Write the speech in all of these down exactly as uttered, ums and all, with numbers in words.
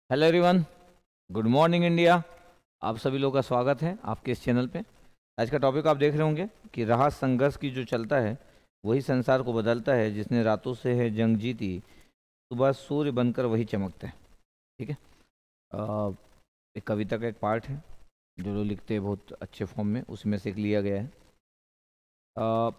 Hello everyone, good morning India. आप सभी लोगों का स्वागत है आपके इस चैनल पे। आज का टॉपिक आप देख रहे होंगे कि रहा संघर्ष की जो चलता है वही संसार को बदलता है, जिसने रातों से है जंग जीती, सुबह सूर्य बनकर वही चमकता है। ठीक है। अ, एक कविता का एक पार्ट है जो लोग लिखते हैं बहुत अच्छे फॉर्म में, उसमें से एक लिया गया है। अ,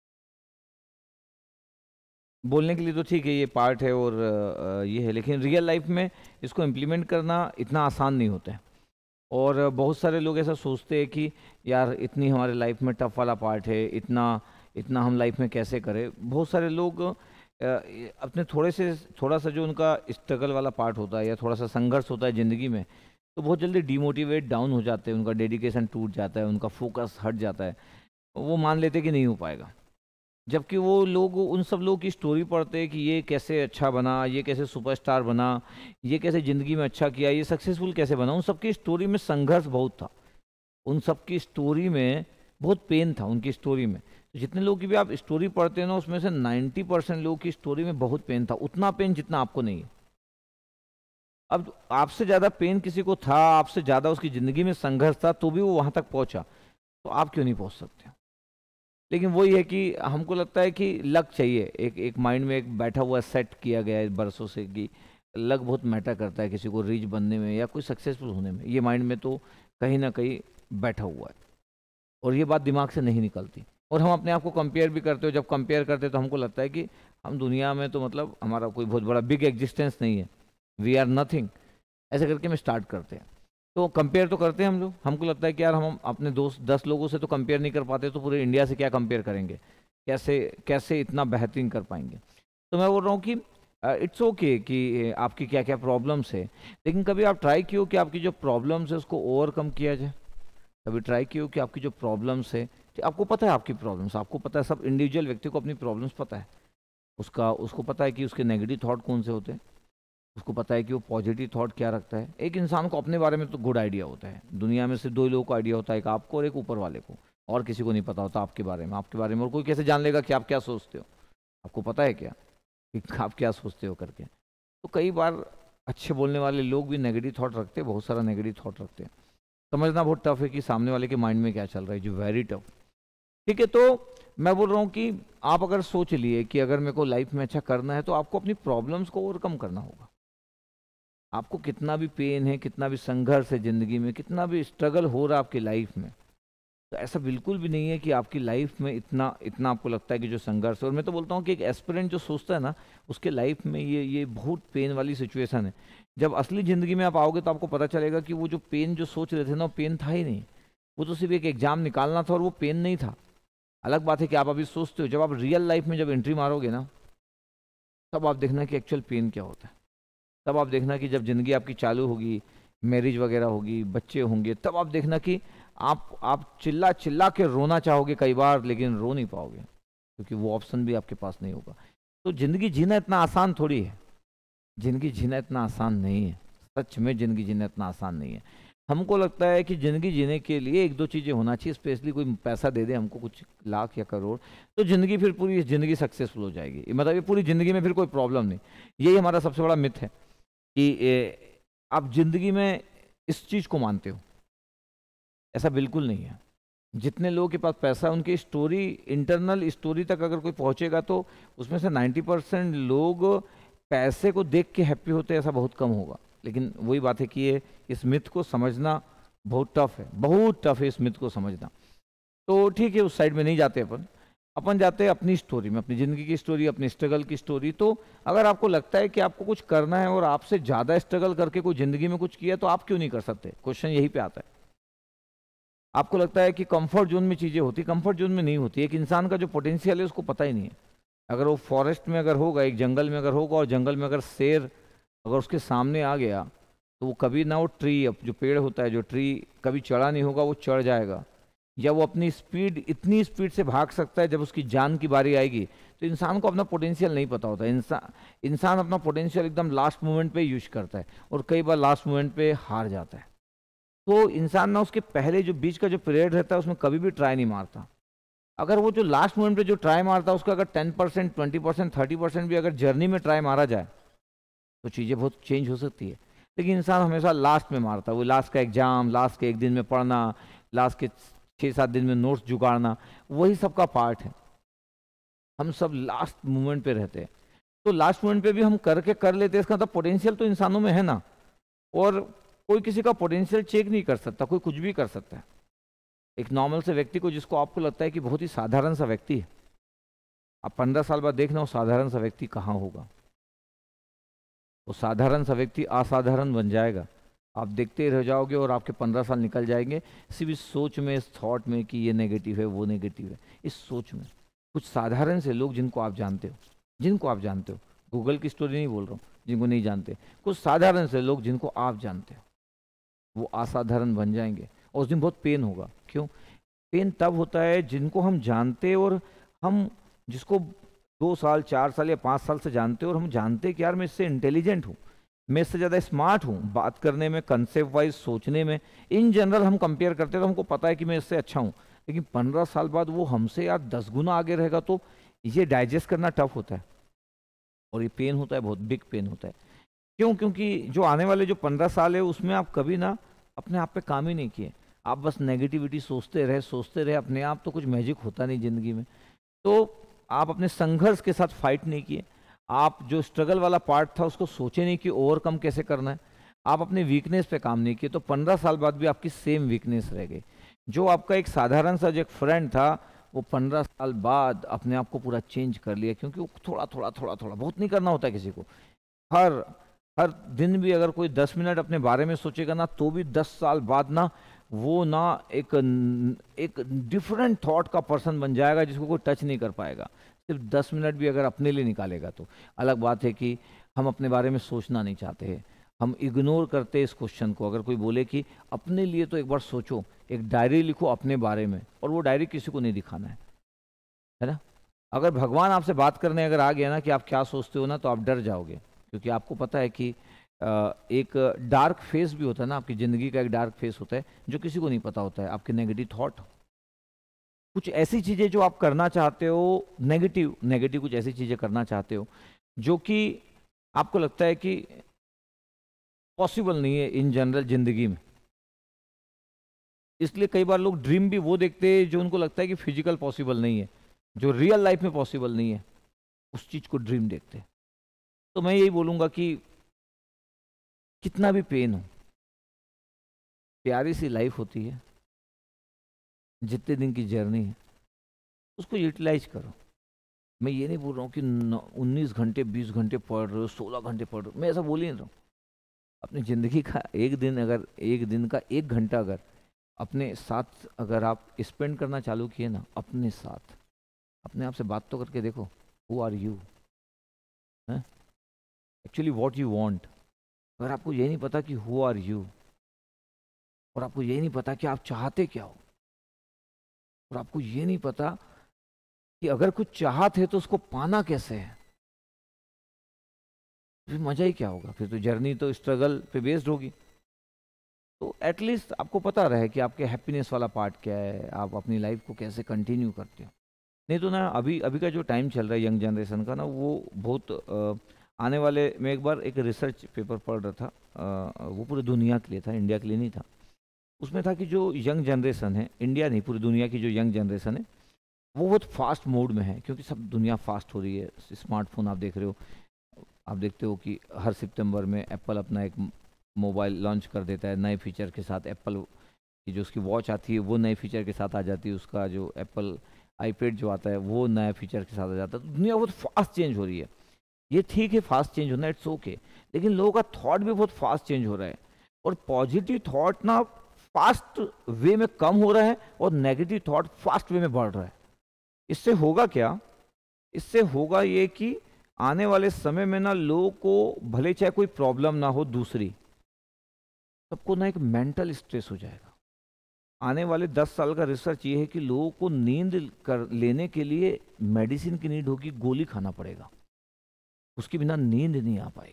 बोलने के लिए तो ठीक है, ये पार्ट है और अ, ये है, लेकिन रियल लाइफ में इसको इम्प्लीमेंट करना इतना आसान नहीं होता है। और बहुत सारे लोग ऐसा सोचते हैं कि यार इतनी हमारे लाइफ में टफ वाला पार्ट है, इतना इतना हम लाइफ में कैसे करें। बहुत सारे लोग अ, अपने थोड़े से थोड़ा सा जो उनका स्ट्रगल वाला पार्ट होता है या थोड़ा सा संघर्ष होता है ज़िंदगी में, तो बहुत जल्दी डिमोटिवेट डाउन हो जाते हैं, उनका डेडिकेशन टूट जाता है, उनका फोकस हट जाता है। वो मान लेते हैं कि नहीं हो पाएगा। जबकि वो लोग उन सब लोगों की स्टोरी पढ़ते हैं कि ये कैसे अच्छा बना, ये कैसे सुपरस्टार बना, ये कैसे ज़िंदगी में अच्छा किया, ये सक्सेसफुल कैसे बना। उन सबकी स्टोरी में संघर्ष बहुत था, उन सबकी स्टोरी में बहुत पेन था उनकी स्टोरी में। तो जितने लोगों की भी आप स्टोरी पढ़ते हैं ना, उसमें से नाइन्टी परसेंट लोगों की स्टोरी में बहुत पेन था, उतना पेन जितना आपको नहीं है। अब आपसे ज़्यादा पेन किसी को था, आपसे ज़्यादा उसकी ज़िंदगी में संघर्ष था, तो भी वो वहाँ तक पहुँचा, तो आप क्यों नहीं पहुँच सकते? लेकिन वही है कि हमको लगता है कि लक चाहिए, एक एक माइंड में एक बैठा हुआ सेट किया गया है बरसों से कि लक बहुत मैटर करता है किसी को रीच बनने में या कोई सक्सेसफुल होने में। ये माइंड में तो कहीं ना कहीं बैठा हुआ है और ये बात दिमाग से नहीं निकलती। और हम अपने आप को कंपेयर भी करते हो, जब कंपेयर करते हो तो हमको लगता है कि हम दुनिया में तो मतलब हमारा कोई बहुत बड़ा बिग एग्जिस्टेंस नहीं है, वी आर नथिंग, ऐसे करके हम स्टार्ट करते हैं। तो कंपेयर तो करते हैं हम लोग, हमको लगता है कि यार हम अपने दोस्त दस लोगों से तो कंपेयर नहीं कर पाते, तो पूरे इंडिया से क्या कंपेयर करेंगे, कैसे कैसे इतना बेहतरीन कर पाएंगे। तो मैं बोल रहा हूँ कि इट्स ओके okay कि आपकी क्या क्या प्रॉब्लम्स है, लेकिन कभी आप ट्राई किए हो कि आपकी जो प्रॉब्लम्स है उसको ओवरकम किया जाए। कभी ट्राई किए हो कि आपकी जो प्रॉब्लम्स है, कि आपको पता है आपकी प्रॉब्लम्स, आपको पता है, सब इंडिविजुअल व्यक्ति को अपनी प्रॉब्लम्स पता है, उसका उसको पता है कि उसके नेगेटिव थॉट कौन से होते हैं, उसको पता है कि वो पॉजिटिव थॉट क्या रखता है। एक इंसान को अपने बारे में तो गुड आइडिया होता है, दुनिया में सिर्फ दो ही लोगों को आइडिया होता है, एक आपको और एक ऊपर वाले को, और किसी को नहीं पता होता आपके बारे में। आपके बारे में और कोई कैसे जान लेगा कि आप क्या सोचते हो? आपको पता है क्या कि आप क्या सोचते हो करके? तो कई बार अच्छे बोलने वाले लोग भी नेगेटिव थॉट रखते हैं, बहुत सारा नेगेटिव थॉट रखते हैं। समझना बहुत टफ है कि सामने वाले के माइंड में क्या चल रहा है, जो वेरी टफ। ठीक है, तो मैं बोल रहा हूँ कि आप अगर सोच लिए कि अगर मेरे को लाइफ में अच्छा करना है, तो आपको अपनी प्रॉब्लम्स को ओवरकम करना होगा। आपको कितना भी पेन है, कितना भी संघर्ष है ज़िंदगी में, कितना भी स्ट्रगल हो रहा है आपकी लाइफ में, तो ऐसा बिल्कुल भी नहीं है कि आपकी लाइफ में इतना इतना आपको लगता है कि जो संघर्ष है। और मैं तो बोलता हूँ कि एक एस्पिरेंट जो सोचता है ना, उसके लाइफ में ये ये बहुत पेन वाली सिचुएशन है। जब असली ज़िंदगी में आप आओगे तो आपको पता चलेगा कि वो जो पेन जो सोच रहे थे ना, वो पेन था ही नहीं। वो तो सिर्फ एक एग्जाम निकालना था और वो पेन नहीं था। अलग बात है कि आप अभी सोचते हो, जब आप रियल लाइफ में जब एंट्री मारोगे ना, तब आप देखना कि एक्चुअल पेन क्या होता है। तब आप देखना कि जब ज़िंदगी आपकी चालू होगी, मैरिज वगैरह होगी, बच्चे होंगे, तब आप देखना कि आप आप चिल्ला चिल्ला के रोना चाहोगे कई बार, लेकिन रो नहीं पाओगे, क्योंकि वो ऑप्शन भी आपके पास नहीं होगा। तो ज़िंदगी जीना इतना आसान थोड़ी है, ज़िंदगी जीना इतना आसान नहीं है। सच में ज़िंदगी जीना इतना आसान नहीं है। हमको लगता है कि ज़िंदगी जीने के लिए एक दो चीज़ें होना चाहिए, स्पेशली कोई पैसा दे दे हमको कुछ लाख या करोड़, तो ज़िंदगी फिर पूरी ज़िंदगी सक्सेसफुल हो जाएगी। मतलब ये पूरी ज़िंदगी में फिर कोई प्रॉब्लम नहीं। यही हमारा सबसे बड़ा मिथ है कि ए, आप जिंदगी में इस चीज को मानते हो। ऐसा बिल्कुल नहीं है। जितने लोगों के पास पैसा है, उनकी स्टोरी, इंटरनल स्टोरी तक अगर कोई पहुंचेगा, तो उसमें से नाइन्टी परसेंट लोग पैसे को देख के हैप्पी होते हैं, ऐसा बहुत कम होगा। लेकिन वही बात है कि ये इस मिथ को समझना बहुत टफ है, बहुत टफ है इस मिथ को समझना। तो ठीक है, उस साइड में नहीं जाते अपन अपन जाते हैं अपनी स्टोरी में, अपनी ज़िंदगी की स्टोरी, अपनी स्ट्रगल की स्टोरी। तो अगर आपको लगता है कि आपको कुछ करना है और आपसे ज़्यादा स्ट्रगल करके कोई ज़िंदगी में कुछ किया, तो आप क्यों नहीं कर सकते? क्वेश्चन यही पे आता है। आपको लगता है कि कंफर्ट जोन में चीज़ें होती, कंफर्ट जोन में नहीं होती। एक इंसान का जो पोटेंशियल है उसको पता ही नहीं है। अगर वो फॉरेस्ट में अगर होगा, एक जंगल में अगर होगा, और जंगल में अगर शेर अगर उसके सामने आ गया, तो वो कभी ना वो ट्री, जो पेड़ होता है, जो ट्री कभी चढ़ा नहीं होगा, वो चढ़ जाएगा। या वो अपनी स्पीड, इतनी स्पीड से भाग सकता है, जब उसकी जान की बारी आएगी। तो इंसान को अपना पोटेंशियल नहीं पता होता। इंसान इंसान अपना पोटेंशियल एकदम लास्ट मोमेंट पे यूज करता है, और कई बार लास्ट मोमेंट पे हार जाता है। तो इंसान ना उसके पहले जो बीच का जो पीरियड रहता है, उसमें कभी भी ट्राई नहीं मारता। अगर वो जो लास्ट मोमेंट पे जो ट्राई मारता है, उसका अगर ten percent twenty percent thirty percent भी अगर जर्नी में ट्राई मारा जाए, तो चीज़ें बहुत चेंज हो सकती है। लेकिन इंसान हमेशा लास्ट में मारता है। वो लास्ट का एग्जाम, लास्ट के एक दिन में पढ़ना, लास्ट के छः सात दिन में नोट्स जुगाड़ना, वही सबका पार्ट है। हम सब लास्ट मोमेंट पे रहते हैं। तो लास्ट मोमेंट पे भी हम करके कर लेते हैं, इसका मतलब पोटेंशियल तो इंसानों में है ना। और कोई किसी का पोटेंशियल चेक नहीं कर सकता, कोई कुछ भी कर सकता है। एक नॉर्मल से व्यक्ति को, जिसको आपको लगता है कि बहुत ही साधारण सा व्यक्ति है, आप पंद्रह साल बाद देखना वो साधारण सा व्यक्ति कहाँ होगा। वो साधारण सा व्यक्ति असाधारण बन जाएगा। आप देखते रह जाओगे और आपके पंद्रह साल निकल जाएंगे सिर्फ इस सोच में, इस थॉट में कि ये नेगेटिव है, वो नेगेटिव है, इस सोच में। कुछ साधारण से लोग जिनको आप जानते हो, जिनको आप जानते हो, गूगल की स्टोरी नहीं बोल रहा हूँ, जिनको नहीं जानते, कुछ साधारण से लोग जिनको आप जानते हो, वो असाधारण बन जाएंगे। और उस दिन बहुत पेन होगा। क्यों पेन? तब होता है जिनको हम जानते और हम जिसको दो साल चार साल या पाँच साल से जानते हो, और हम जानते कि यार मैं इससे इंटेलिजेंट हूँ, मैं इससे ज़्यादा स्मार्ट हूँ, बात करने में, कंसेप्ट वाइज सोचने में, इन जनरल हम कंपेयर करते हैं तो हमको पता है कि मैं इससे अच्छा हूँ। लेकिन पंद्रह साल बाद वो हमसे यार दस गुना आगे रहेगा, तो ये डाइजेस्ट करना टफ होता है। और ये पेन होता है, बहुत बिग पेन होता है। क्यों? क्योंकि जो आने वाले जो पंद्रह साल है उसमें आप कभी ना अपने आप पे काम ही नहीं किए। आप बस नेगेटिविटी सोचते रहे सोचते रहे अपने आप, तो कुछ मैजिक होता नहीं ज़िंदगी में। तो आप अपने संघर्ष के साथ फाइट नहीं किए। आप जो स्ट्रगल वाला पार्ट था उसको सोचे नहीं कि ओवरकम कैसे करना है। आप अपने वीकनेस पे काम नहीं किए, तो पंद्रह साल बाद भी आपकी सेम वीकनेस रह गई। जो आपका एक साधारण सा जो एक फ्रेंड था, वो पंद्रह साल बाद अपने आप को पूरा चेंज कर लिया। क्योंकि वो थोड़ा थोड़ा थोड़ा थोड़ा, बहुत नहीं करना होता है किसी को। हर हर दिन भी अगर कोई दस मिनट अपने बारे में सोचेगा ना, तो भी दस साल बाद ना वो ना एक एक डिफरेंट थॉट का पर्सन बन जाएगा, जिसको कोई टच नहीं कर पाएगा। सिर्फ दस मिनट भी अगर अपने लिए निकालेगा तो। अलग बात है कि हम अपने बारे में सोचना नहीं चाहते हैं, हम इग्नोर करते हैं इस क्वेश्चन को। अगर कोई बोले कि अपने लिए तो एक बार सोचो, एक डायरी लिखो अपने बारे में, और वो डायरी किसी को नहीं दिखाना है, है ना। अगर भगवान आपसे बात करने अगर आ गया ना कि आप क्या सोचते हो ना, तो आप डर जाओगे। क्योंकि आपको पता है कि एक डार्क फेस भी होता है ना, आपकी ज़िंदगी का एक डार्क फेस होता है जो किसी को नहीं पता होता है, आपके नेगेटिव थॉट। कुछ ऐसी चीज़ें जो आप करना चाहते हो, नेगेटिव नेगेटिव कुछ ऐसी चीज़ें करना चाहते हो जो कि आपको लगता है कि पॉसिबल नहीं है इन जनरल ज़िंदगी में। इसलिए कई बार लोग ड्रीम भी वो देखते हैं जो उनको लगता है कि फिजिकल पॉसिबल नहीं है, जो रियल लाइफ में पॉसिबल नहीं है, उस चीज़ को ड्रीम देखते हैं। तो मैं यही बोलूँगा कि कितना भी पेन हो, प्यारी सी लाइफ होती है, जितने दिन की जर्नी है उसको यूटिलाइज करो। मैं ये नहीं बोल रहा हूँ कि उन्नीस घंटे बीस घंटे पढ़ रहे हो, सोलह घंटे पढ़ रहे हो, मैं ऐसा बोल ही नहीं रहा हूँ। अपनी ज़िंदगी का एक दिन, अगर एक दिन का एक घंटा अगर अपने साथ अगर आप स्पेंड करना चालू किए ना, अपने साथ, अपने आप से बात तो करके देखो, who are you, actually what you want. अगर आपको ये नहीं पता कि हु आर यू, और आपको ये नहीं पता कि आप चाहते क्या हो, और आपको ये नहीं पता कि अगर कुछ चाहत है तो उसको पाना कैसे है, फिर मजा ही क्या होगा। फिर तो जर्नी तो स्ट्रगल पे बेस्ड होगी। तो एटलीस्ट आपको पता रहे कि आपके हैप्पीनेस वाला पार्ट क्या है, आप अपनी लाइफ को कैसे कंटिन्यू करते हो। नहीं तो ना, अभी अभी का जो टाइम चल रहा है यंग जनरेशन का ना, वो बहुत आ, आने वाले, मैं एक बार एक रिसर्च पेपर पढ़ रहा था, आ, वो पूरी दुनिया के लिए था, इंडिया के लिए नहीं था। उसमें था कि जो यंग जनरेशन है, इंडिया नहीं पूरी दुनिया की जो यंग जनरेशन है, वो बहुत फास्ट मोड में है। क्योंकि सब दुनिया फास्ट हो रही है, स्मार्टफोन आप देख रहे हो, आप देखते हो कि हर सितंबर में एप्पल अपना एक मोबाइल लॉन्च कर देता है नए फीचर के साथ। एप्पल की जो उसकी वॉच आती है वो नए फीचर के साथ आ जाती है, उसका जो एप्पल आईपैड जो आता है वो नया फीचर के साथ आ जाता है। तो दुनिया बहुत फास्ट चेंज हो रही है। ये ठीक है, फास्ट चेंज होना, इट्स ओके, लेकिन लोगों का थॉट भी बहुत फास्ट चेंज हो रहा है। और पॉजिटिव थॉट ना फास्ट वे में कम हो रहा है, और नेगेटिव थॉट फास्ट वे में बढ़ रहा है। इससे होगा क्या? इससे होगा ये कि आने वाले समय में ना लोगों को भले चाहे कोई प्रॉब्लम ना हो, दूसरी सबको ना एक मेंटल स्ट्रेस हो जाएगा। आने वाले दस साल का रिसर्च ये है कि लोगों को नींद कर लेने के लिए मेडिसिन की नीड होगी, गोली खाना पड़ेगा, उसके बिना नींद नहीं आ पाएगी।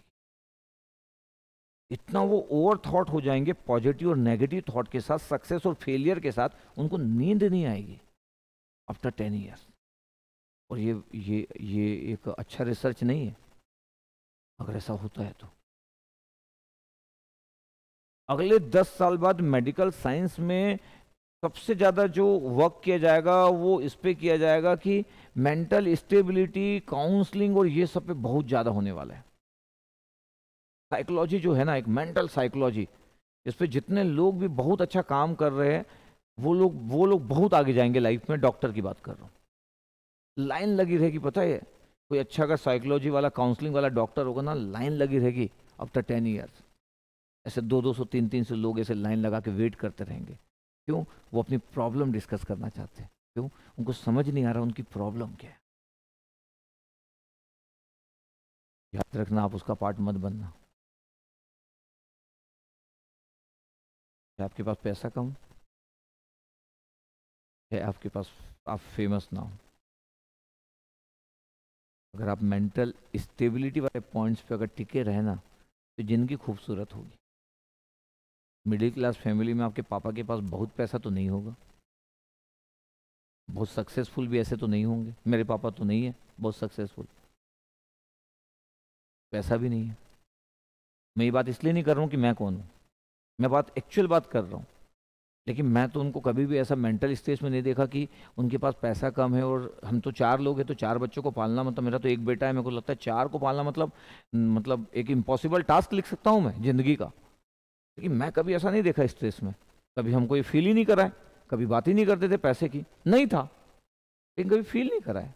इतना वो ओवर थॉट हो जाएंगे पॉजिटिव और नेगेटिव थॉट के साथ, सक्सेस और फेलियर के साथ, उनको नींद नहीं आएगी आफ्टर टेन ईयर्स। और ये ये ये एक अच्छा रिसर्च नहीं है अगर ऐसा होता है तो। अगले दस साल बाद मेडिकल साइंस में सबसे ज़्यादा जो वर्क किया जाएगा वो इस पे किया जाएगा कि मेंटल स्टेबिलिटी, काउंसलिंग और ये सब पे बहुत ज़्यादा होने वाला है। साइकोलॉजी जो है ना, एक मेंटल साइकोलॉजी, इस पे जितने लोग भी बहुत अच्छा काम कर रहे हैं वो लोग वो लोग बहुत आगे जाएंगे लाइफ में। डॉक्टर की बात कर रहा हूँ, लाइन लगी रहेगी, पता है, कोई अच्छा अगर साइकोलॉजी वाला, काउंसलिंग वाला डॉक्टर होगा ना, लाइन लगी रहेगी आफ्टर टेन ईयर्स। ऐसे दो दो सौ तीन तीन सौ लोग ऐसे लाइन लगा के वेट करते रहेंगे। क्यों? वो अपनी प्रॉब्लम डिस्कस करना चाहते हैं। क्यों? उनको समझ नहीं आ रहा उनकी प्रॉब्लम क्या है। याद रखना, आप उसका पार्ट मत बनना। है आपके पास पैसा कम है, आपके पास आप फेमस ना हो, अगर आप मेंटल स्टेबिलिटी वाले पॉइंट्स पे अगर टिके रहे ना तो जिंदगी खूबसूरत होगी। मिडिल क्लास फैमिली में आपके पापा के पास बहुत पैसा तो नहीं होगा, बहुत सक्सेसफुल भी ऐसे तो नहीं होंगे। मेरे पापा तो नहीं है बहुत सक्सेसफुल, पैसा भी नहीं है। मैं ये बात इसलिए नहीं कर रहा हूँ कि मैं कौन हूँ, मैं बात एक्चुअल बात कर रहा हूँ। लेकिन मैं तो उनको कभी भी ऐसा मेंटल स्टेज में नहीं देखा कि उनके पास पैसा कम है। और हम तो चार लोग हैं, तो चार बच्चों को पालना, मतलब मेरा तो एक बेटा है, मेरे को लगता है चार को पालना मतलब मतलब एक इम्पॉसिबल टास्क लिख सकता हूँ मैं ज़िंदगी का। लेकिन मैं कभी ऐसा नहीं देखा स्ट्रेस में, कभी हमको ये फील ही नहीं कराए, कभी बात ही नहीं करते थे पैसे की, नहीं था, लेकिन कभी फील नहीं कराए।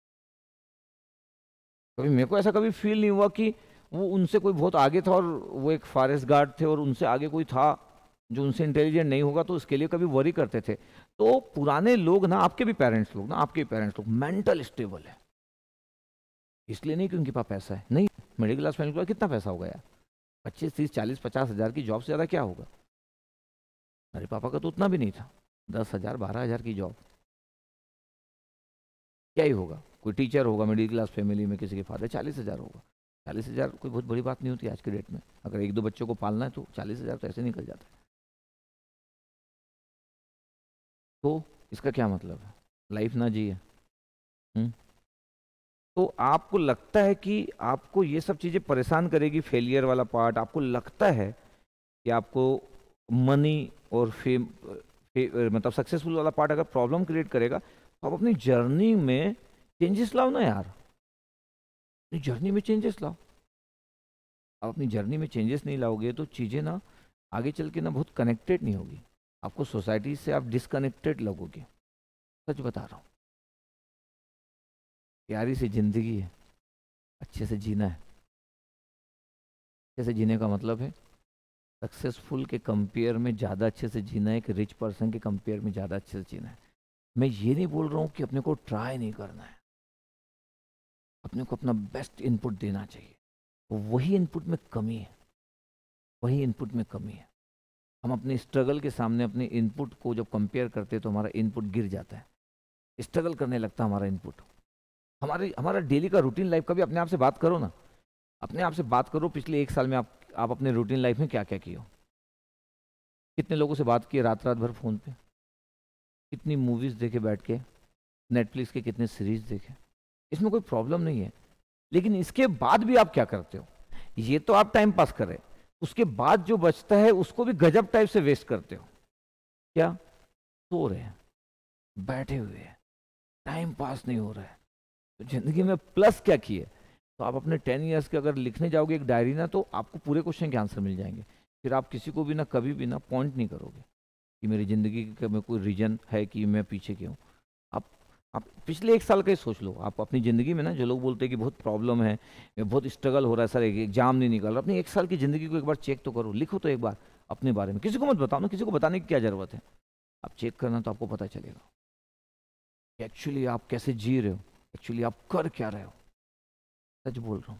कभी मेरे को ऐसा कभी फील नहीं हुआ कि वो उनसे कोई बहुत आगे था और वो एक फॉरेस्ट गार्ड थे और उनसे आगे कोई था जो उनसे इंटेलिजेंट नहीं होगा, तो उसके लिए कभी वरी करते थे। तो पुराने लोग ना, आपके भी पेरेंट्स लोग ना, आपके भी पेरेंट्स लोग मेंटल स्टेबल है, इसलिए नहीं कि उनके पास पैसा है, नहीं। मिडिल क्लास फैमिली के पास कितना पैसा होगा यार? पच्चीस तीस चालीस पचास हजार की जॉब से ज़्यादा क्या होगा? मेरे पापा का तो उतना भी नहीं था, दस हजार बारह हजार की जॉब, क्या ही होगा? कोई टीचर होगा मिडिल क्लास फैमिली में, किसी के फादर चालीस हजार होगा। चालीस हजार कोई बहुत बड़ी बात नहीं होती आज के डेट में, अगर एक दो बच्चों को पालना है तो चालीस हजार तो ऐसे निकल जाता है। तो इसका क्या मतलब है? लाइफ ना जिए। हम्म? तो आपको लगता है कि आपको ये सब चीज़ें परेशान करेगी, फेलियर वाला पार्ट आपको लगता है कि आपको मनी और फेम फे, मतलब सक्सेसफुल वाला पार्ट अगर प्रॉब्लम क्रिएट करेगा, तो आप अपनी जर्नी में चेंजेस लाओ ना यार, अपनी जर्नी में चेंजेस लाओ। आप अपनी जर्नी में चेंजेस नहीं लाओगे तो चीज़ें ना आगे चल के ना बहुत कनेक्टेड नहीं होगी, आपको सोसाइटी से आप डिसकनेक्टेड लगोगे। सच बता रहा हूँ, प्यारी सी जिंदगी है, अच्छे से जीना है। अच्छे से जीने का मतलब है सक्सेसफुल के कंपेयर में ज़्यादा अच्छे से जीना है, एक रिच पर्सन के कंपेयर में ज़्यादा अच्छे से जीना है। मैं ये नहीं बोल रहा हूँ कि अपने को ट्राई नहीं करना है, अपने को अपना बेस्ट इनपुट देना चाहिए। वही इनपुट में कमी है, वही इनपुट में कमी है। हम अपने स्ट्रगल के सामने अपने इनपुट को जब कंपेयर करते हैं तो हमारा इनपुट गिर जाता है, स्ट्रगल करने लगता है हमारा इनपुट। हमारी हमारा डेली का रूटीन लाइफ का भी अपने आप से बात करो ना, अपने आप से बात करो, पिछले एक साल में आप आप अपने रूटीन लाइफ में क्या क्या किए हो? कितने लोगों से बात किए रात रात भर फ़ोन पे? कितनी मूवीज़ देखे बैठ के? नेटफ्लिक्स के कितने सीरीज देखे? इसमें कोई प्रॉब्लम नहीं है, लेकिन इसके बाद भी आप क्या करते हो? ये तो आप टाइम पास कर रहे, उसके बाद जो बचता है उसको भी गजब टाइप से वेस्ट करते हो। क्या? सो रहे हैं, बैठे हुए हैं, टाइम पास नहीं हो रहा है। तो जिंदगी में प्लस क्या किए? तो आप अपने टेन ईयर्स के अगर लिखने जाओगे एक डायरी ना, तो आपको पूरे क्वेश्चन के आंसर मिल जाएंगे। फिर आप किसी को भी ना कभी भी ना पॉइंट नहीं करोगे कि मेरी ज़िंदगी का में कोई रीजन है कि मैं पीछे क्यों। आप आप पिछले एक साल का ही सोच लो, आप अपनी ज़िंदगी में ना, जो लोग बोलते हैं कि बहुत प्रॉब्लम है, बहुत स्ट्रगल हो रहा है सर, एक एग्जाम नहीं निकल रहा, अपनी एक साल की ज़िंदगी को एक बार चेक तो करो, लिखो तो एक बार अपने बारे में। किसी को मत बताओ ना, किसी को बताने की क्या ज़रूरत है, आप चेक करना तो आपको पता चलेगा कि एक्चुअली आप कैसे जी रहे हो, एक्चुअली आप कर क्या रहे हो। सच बोल रहा हूँ,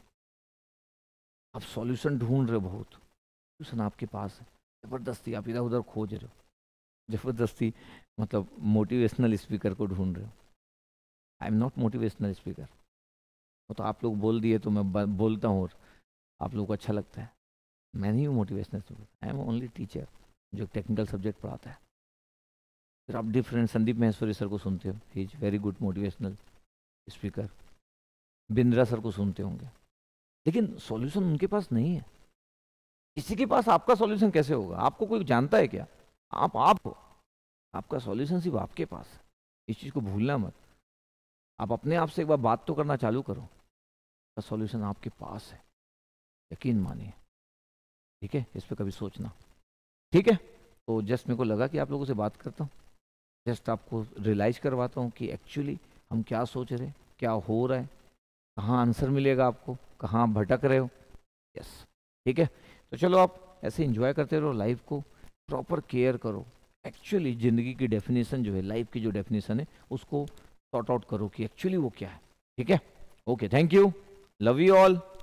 आप सॉल्यूशन ढूंढ रहे हो, बहुत सॉल्यूशन आपके पास है, ज़बरदस्ती आप इधर उधर खोज रहे हो, ज़बरदस्ती मतलब मोटिवेशनल स्पीकर को ढूंढ रहे हो। I am not motivational speaker, वो तो आप लोग बोल दिए तो मैं ब- बोलता हूँ और आप लोगों को अच्छा लगता है। मैं नहीं हूँ motivational speaker, I am only teacher जो टेक्निकल सब्जेक्ट पढ़ाता है। फिर आप डिफरेंट संदीप महेश्वरी सर को सुनते हो, he is very good motivational speaker. Bindra sir को सुनते होंगे, लेकिन सॉल्यूशन उनके पास नहीं है। किसी के पास आपका सॉल्यूशन कैसे होगा? आपको कोई जानता है क्या? आप आप हो, आपका सॉल्यूशन सिर्फ आपके पास है। इस चीज़ को भूलना मत। आप अपने आप से एक बार बात तो करना चालू करो, सॉल्यूशन आपके पास है, यकीन मानिए। ठीक है, इस पे कभी सोचना। ठीक है, तो जस्ट मेरे को लगा कि आप लोगों से बात करता हूँ, जस्ट आपको रियलाइज करवाता हूँ कि एक्चुअली हम क्या सोच रहे, क्या हो रहा है, कहाँ आंसर मिलेगा आपको, कहाँ आप भटक रहे हो। यस, ठीक है। तो चलो आप ऐसे एंजॉय करते रहो लाइफ को, प्रॉपर केयर करो। एक्चुअली ज़िंदगी की डेफिनेशन जो है, लाइफ की जो डेफिनेशन है, उसको सॉर्ट आउट करो कि एक्चुअली वो क्या है। ठीक है, okay, thank you, love you all.